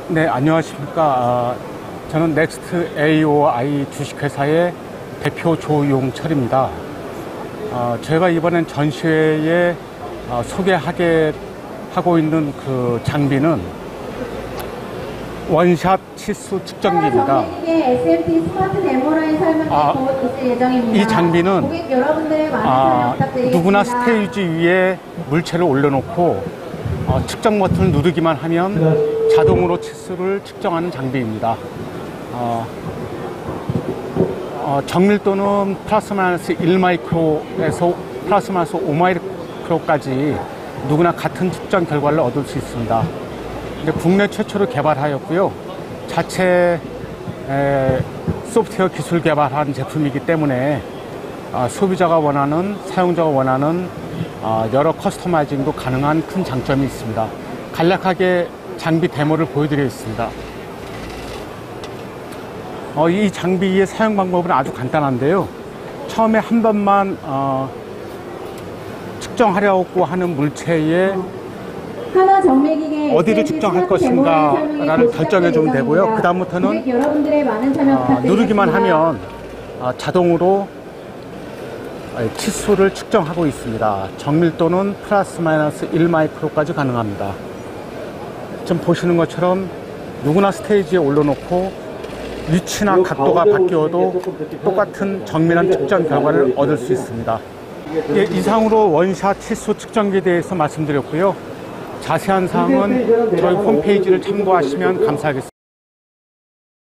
네, 안녕하십니까. 저는 넥스트 AOI 주식회사의 대표 조용철입니다. 제가 이번엔 전시회에 소개하게 하고 있는 그 장비는 원샷 치수 측정기입니다. SMT 스마트 데모라인 설명이 곧 있을 예정입니다. 이 장비는 고객 여러분들의 많은 참여 부탁드리겠습니다. 누구나 스테이지 위에 물체를 올려놓고 측정 버튼을 누르기만 하면 자동으로 치수를 측정하는 장비입니다. 정밀도는 플러스 마이너스 1마이크로에서 플러스 마이너스 5마이크로까지 누구나 같은 측정 결과를 얻을 수 있습니다. 국내 최초로 개발하였고요. 자체 소프트웨어 기술 개발한 제품이기 때문에 소비자가 원하는, 사용자가 원하는 여러 커스터마이징도 가능한 큰 장점이 있습니다. 간략하게 장비 데모를 보여드리겠습니다. 이 장비의 사용 방법은 아주 간단한데요. 처음에 한 번만 측정하려고 하는 물체에 어디를 측정할 것인가를 결정해 주면 되고요. 그 다음부터는 누르기만 하면 자동으로 치수를 측정하고 있습니다. 정밀도는 플러스 마이너스 1마이크로까지 가능합니다. 지금 보시는 것처럼 누구나 스테이지에 올려놓고 위치나 각도가 바뀌어도 똑같은 정밀한 측정 결과를 얻을 수 있습니다. 이상으로 원샷 치수 측정기에 대해서 말씀드렸고요. 자세한 사항은 저희 홈페이지를 참고하시면 감사하겠습니다.